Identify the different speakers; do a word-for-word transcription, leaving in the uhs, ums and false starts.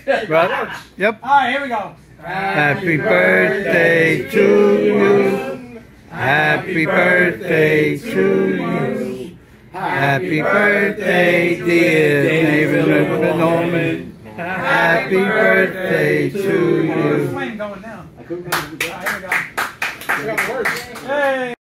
Speaker 1: Right. Yep.
Speaker 2: All right, here we go.
Speaker 1: Happy birthday to you. Happy birthday to you. Happy birthday, dear David Norman. Happy birthday to you.
Speaker 2: Flame going down. All right, here we go. Hey.